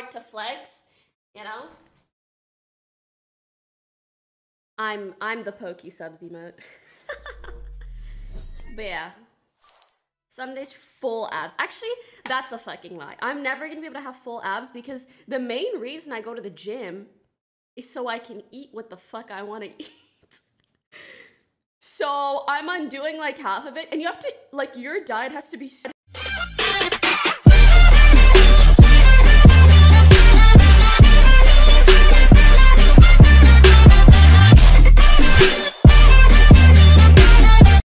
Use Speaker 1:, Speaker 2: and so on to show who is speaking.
Speaker 1: afford to flex, you know? I'm the pokey subs emote. But yeah. Some days full abs. Actually, that's a fucking lie. I'm never gonna be able to have full abs because the main reason I go to the gym is so I can eat what the fuck I want to eat. So I'm undoing like half of it, and you have to, like, your diet has to be